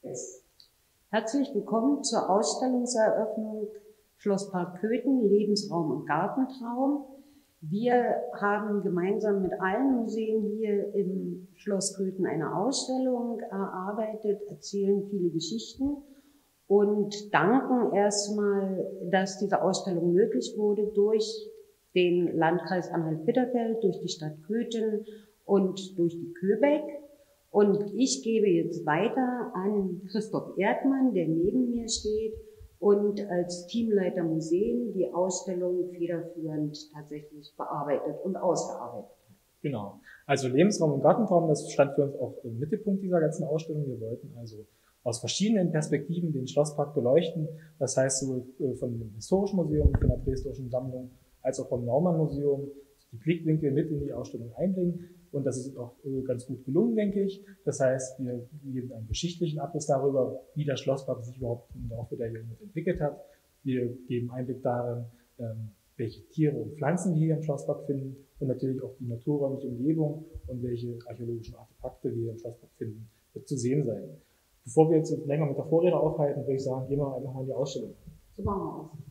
Herzlich willkommen zur Ausstellungseröffnung Schlosspark Köthen, Lebensraum und Gartentraum. Wir haben gemeinsam mit allen Museen hier im Schloss Köthen eine Ausstellung erarbeitet, erzählen viele Geschichten und danken erstmal, dass diese Ausstellung möglich wurde durch den Landkreis Anhalt-Bitterfeld, durch die Stadt Köthen und durch die Köbeck. Und ich gebe jetzt weiter an Christoph Erdmann, der neben mir steht und als Teamleiter Museen die Ausstellung federführend tatsächlich bearbeitet und ausgearbeitet hat. Genau. Also Lebensraum und Gartentraum, das stand für uns auch im Mittelpunkt dieser ganzen Ausstellung. Wir wollten also aus verschiedenen Perspektiven den Schlosspark beleuchten. Das heißt, sowohl von dem Historischen Museum, von der Prähistorischen Sammlung, als auch vom Naumann Museum die Blickwinkel mit in die Ausstellung einbringen. Und das ist auch ganz gut gelungen, denke ich. Das heißt, wir geben einen geschichtlichen Abriss darüber, wie der Schlosspark sich überhaupt im Laufe der Jahrhunderte entwickelt hat. Wir geben Einblick darin, welche Tiere und Pflanzen wir hier im Schlosspark finden und natürlich auch die naturräumliche Umgebung und welche archäologischen Artefakte wir hier im Schlosspark finden, wird zu sehen sein. Bevor wir jetzt länger mit der Vorrede aufhalten, würde ich sagen, gehen wir einfach mal in die Ausstellung. So machen wir es.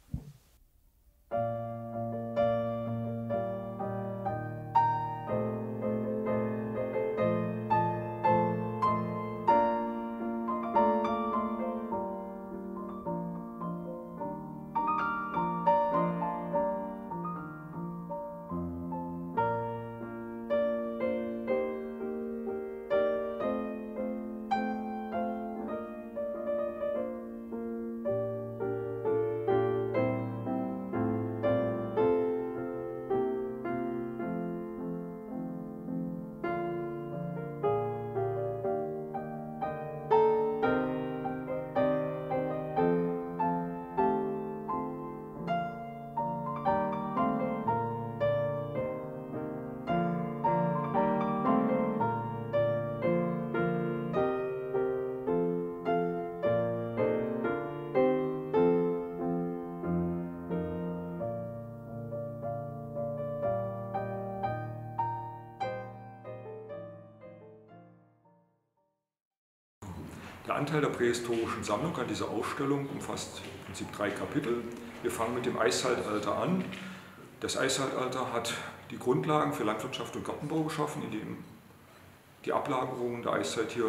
Der Anteil der prähistorischen Sammlung an dieser Ausstellung umfasst im Prinzip 3 Kapitel. Wir fangen mit dem Eiszeitalter an. Das Eiszeitalter hat die Grundlagen für Landwirtschaft und Gartenbau geschaffen, indem die Ablagerungen der Eiszeit hier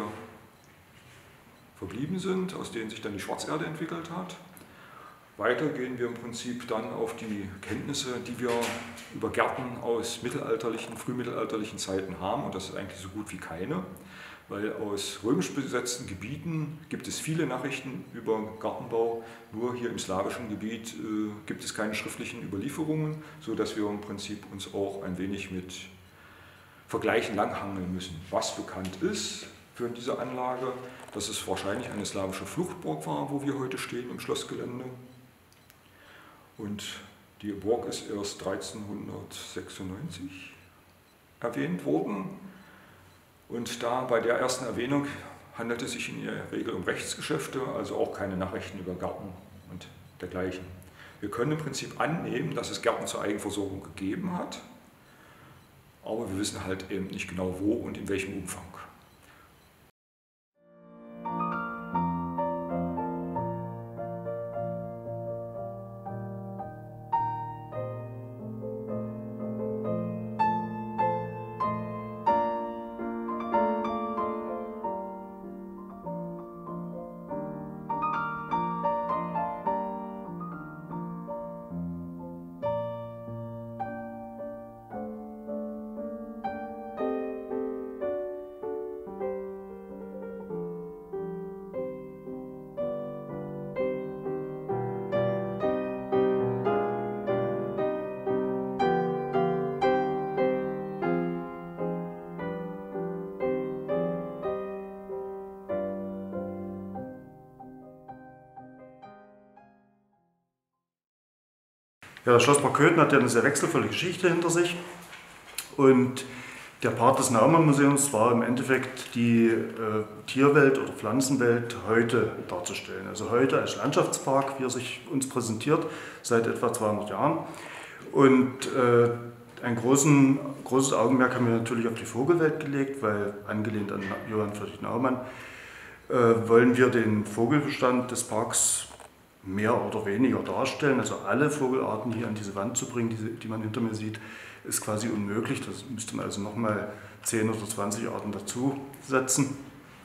verblieben sind, aus denen sich dann die Schwarzerde entwickelt hat. Weiter gehen wir im Prinzip dann auf die Kenntnisse, die wir über Gärten aus mittelalterlichen, frühmittelalterlichen Zeiten haben, und das ist eigentlich so gut wie keine. Weil aus römisch besetzten Gebieten gibt es viele Nachrichten über Gartenbau, nur hier im slawischen Gebiet gibt es keine schriftlichen Überlieferungen, sodass wir im Prinzip uns auch ein wenig mit Vergleichen langhangeln müssen. Was bekannt ist für diese Anlage, dass es wahrscheinlich eine slawische Fluchtburg war, wo wir heute stehen im Schlossgelände. Und die Burg ist erst 1396 erwähnt worden. Und da bei der ersten Erwähnung handelt es sich in der Regel um Rechtsgeschäfte, also auch keine Nachrichten über Gärten und dergleichen. Wir können im Prinzip annehmen, dass es Gärten zur Eigenversorgung gegeben hat, aber wir wissen halt eben nicht genau wo und in welchem Umfang. Ja, das Schlosspark Köthen hat ja eine sehr wechselvolle Geschichte hinter sich, und der Part des Naumann Museums war im Endeffekt die Tierwelt oder Pflanzenwelt heute darzustellen. Also heute als Landschaftspark, wie er sich uns präsentiert, seit etwa 200 Jahren. Und ein großes Augenmerk haben wir natürlich auf die Vogelwelt gelegt, weil angelehnt an Johann Friedrich Naumann wollen wir den Vogelbestand des Parks mehr oder weniger darstellen. Also alle Vogelarten hier an diese Wand zu bringen, die man hinter mir sieht, ist quasi unmöglich. Das müsste man also nochmal 10 oder 20 Arten dazu setzen.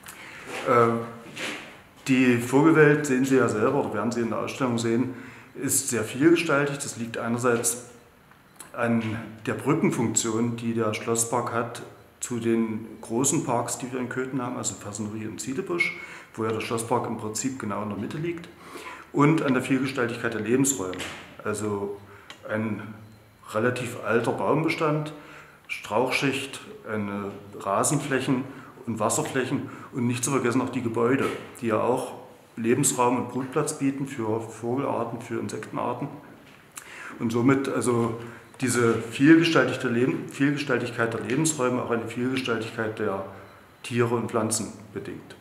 Die Vogelwelt, sehen Sie ja selber oder werden Sie in der Ausstellung sehen, ist sehr vielgestaltig. Das liegt einerseits an der Brückenfunktion, die der Schlosspark hat zu den großen Parks, die wir in Köthen haben, also Fersenried und Ziedebusch, wo ja der Schlosspark im Prinzip genau in der Mitte liegt, und an der Vielgestaltigkeit der Lebensräume. Also ein relativ alter Baumbestand, Strauchschicht, eine Rasenflächen und Wasserflächen und nicht zu vergessen auch die Gebäude, die ja auch Lebensraum und Brutplatz bieten für Vogelarten, für Insektenarten. Und somit also diese Vielgestaltigkeit der Lebensräume auch eine Vielgestaltigkeit der Tiere und Pflanzen bedingt.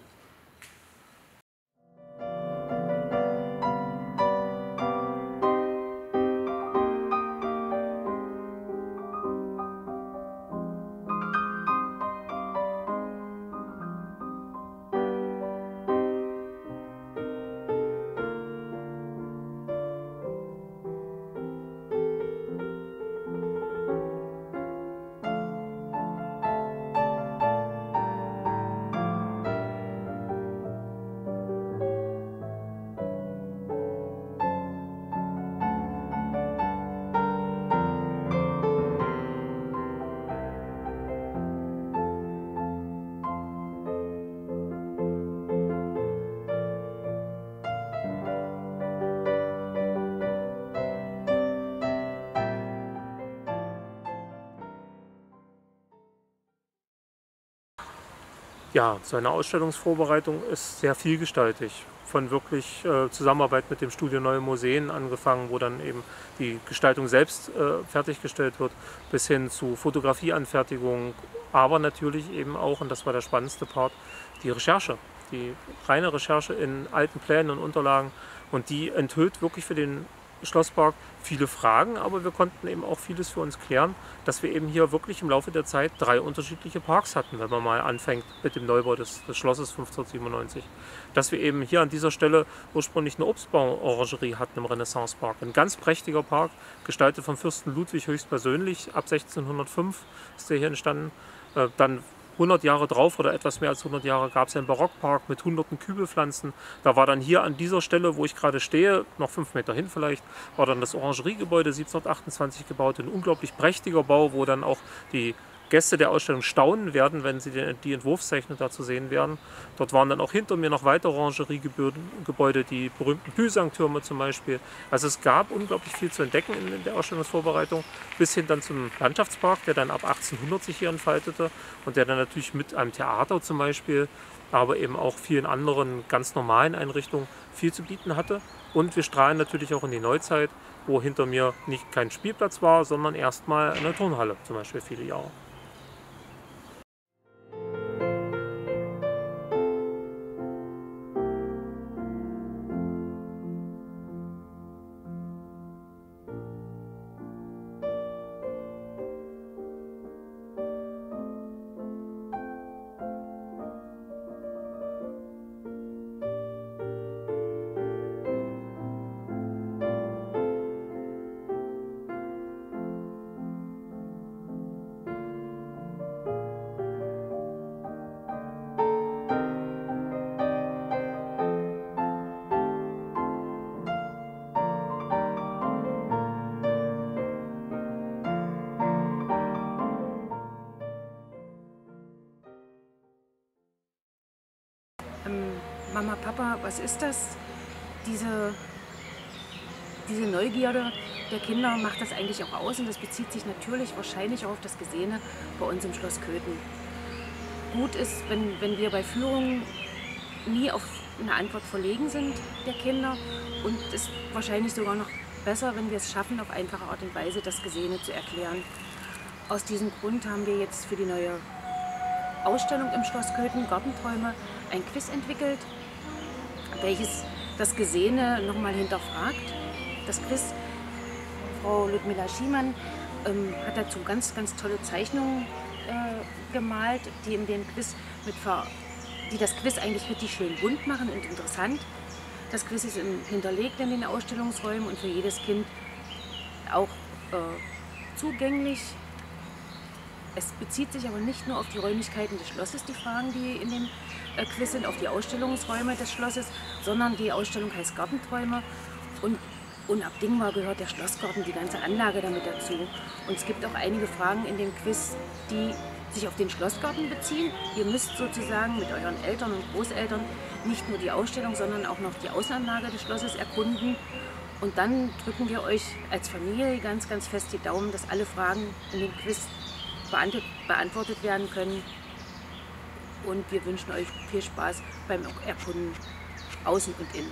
Ja, so eine Ausstellungsvorbereitung ist sehr vielgestaltig. Von wirklich Zusammenarbeit mit dem Studio Neue Museen angefangen, wo dann eben die Gestaltung selbst fertiggestellt wird, bis hin zu Fotografieanfertigung, aber natürlich eben auch, und das war der spannendste Part, die Recherche. Die reine Recherche in alten Plänen und Unterlagen, und die enthüllt wirklich für den Schlosspark viele Fragen, aber wir konnten eben auch vieles für uns klären, dass wir eben hier wirklich im Laufe der Zeit 3 unterschiedliche Parks hatten, wenn man mal anfängt mit dem Neubau des Schlosses 1597. Dass wir eben hier an dieser Stelle ursprünglich eine Obstbauorangerie hatten im Renaissancepark. Ein ganz prächtiger Park, gestaltet vom Fürsten Ludwig höchstpersönlich, ab 1605 ist der hier entstanden. Dann 100 Jahre drauf oder etwas mehr als 100 Jahre gab es einen Barockpark mit hunderten Kübelpflanzen. Da war dann hier an dieser Stelle, wo ich gerade stehe, noch 5 Meter hin vielleicht, war dann das Orangeriegebäude 1728 gebaut. Ein unglaublich prächtiger Bau, wo dann auch die Gäste der Ausstellung staunen werden, wenn sie die Entwurfszeichnungen dazu sehen werden. Dort waren dann auch hinter mir noch weitere Orangeriegebäude, die berühmten Pysankstürme zum Beispiel. Also es gab unglaublich viel zu entdecken in der Ausstellungsvorbereitung, bis hin dann zum Landschaftspark, der dann ab 1800 sich hier entfaltete und der dann natürlich mit einem Theater zum Beispiel, aber eben auch vielen anderen ganz normalen Einrichtungen viel zu bieten hatte. Und wir strahlen natürlich auch in die Neuzeit, wo hinter mir nicht kein Spielplatz war, sondern erstmal eine Turnhalle zum Beispiel viele Jahre. Mama, Papa, was ist das? Diese Neugierde der Kinder macht das eigentlich auch aus, und das bezieht sich natürlich wahrscheinlich auch auf das Gesehene bei uns im Schloss Köthen. Gut ist, wenn wir bei Führungen nie auf eine Antwort verlegen sind der Kinder, und es ist wahrscheinlich sogar noch besser, wenn wir es schaffen, auf einfache Art und Weise das Gesehene zu erklären. Aus diesem Grund haben wir jetzt für die neue Ausstellung im Schloss Köthen, Gartenträume, ein Quiz entwickelt, welches das Gesehene nochmal hinterfragt. Das Quiz, Frau Ludmila Schiemann hat dazu ganz, ganz tolle Zeichnungen gemalt, die in dem Quiz mit die das Quiz eigentlich richtig schön bunt machen und interessant. Das Quiz ist hinterlegt in den Ausstellungsräumen und für jedes Kind auch zugänglich. Es bezieht sich aber nicht nur auf die Räumlichkeiten des Schlosses, die Fragen, die in dem Quiz sind, auf die Ausstellungsräume des Schlosses, sondern die Ausstellung heißt Gartenträume und unabdingbar gehört der Schlossgarten, die ganze Anlage damit dazu. Und es gibt auch einige Fragen in dem Quiz, die sich auf den Schlossgarten beziehen. Ihr müsst sozusagen mit euren Eltern und Großeltern nicht nur die Ausstellung, sondern auch noch die Außenanlage des Schlosses erkunden. Und dann drücken wir euch als Familie ganz, ganz fest die Daumen, dass alle Fragen in dem Quiz beantwortet werden können. Und wir wünschen euch viel Spaß beim Erkunden außen und innen.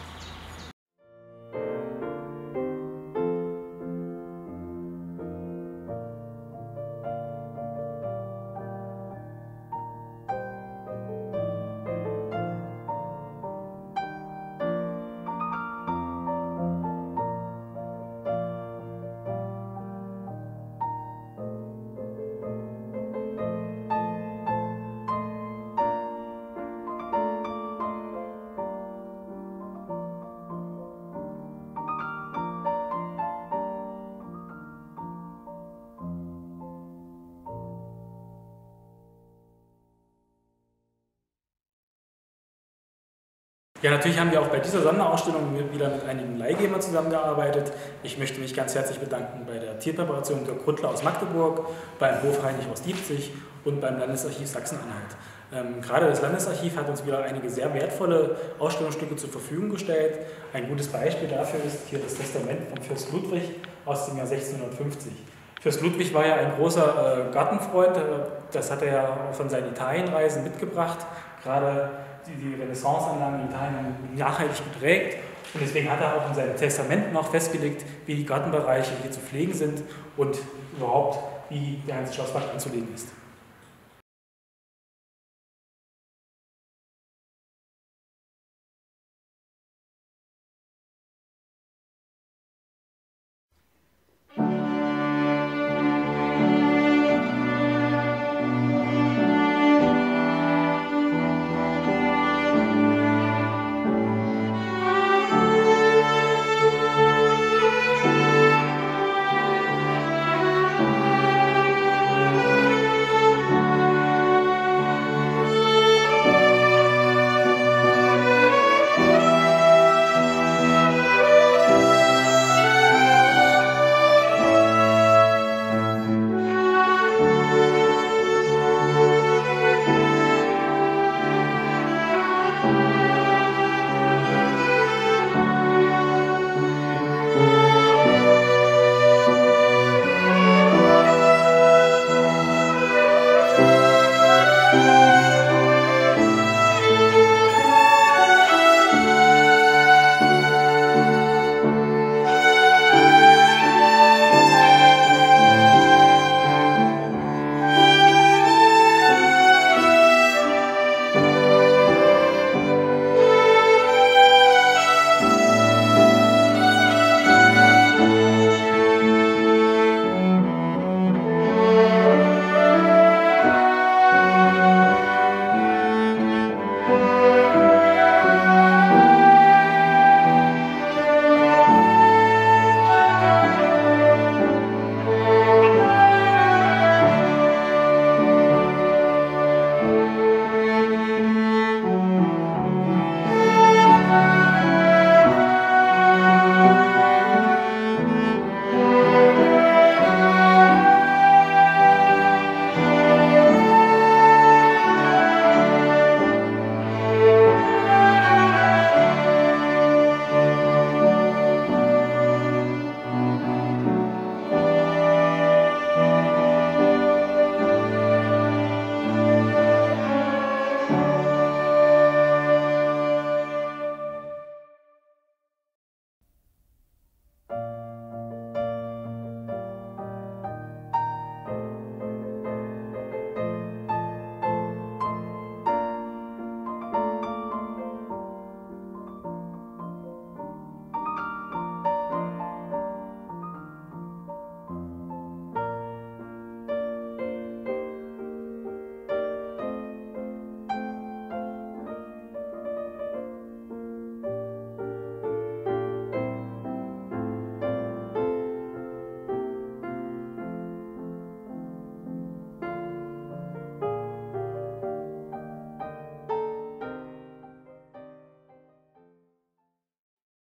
Ja, natürlich haben wir auch bei dieser Sonderausstellung wieder mit einigen Leihgebern zusammengearbeitet. Ich möchte mich ganz herzlich bedanken bei der Tierpräparation Dirk Grundler aus Magdeburg, beim Hof Heinrich aus Diepzig und beim Landesarchiv Sachsen-Anhalt. Gerade das Landesarchiv hat uns wieder einige sehr wertvolle Ausstellungsstücke zur Verfügung gestellt. Ein gutes Beispiel dafür ist hier das Testament von Fürst Ludwig aus dem Jahr 1650. Fürst Ludwig war ja ein großer Gartenfreund, das hat er ja von seinen Italienreisen mitgebracht. Gerade die Renaissanceanlagen in Italien haben nachhaltig geprägt und deswegen hat er auch in seinem Testament noch festgelegt, wie die Gartenbereiche hier zu pflegen sind und überhaupt, wie der ganze Schlosspark anzulegen ist.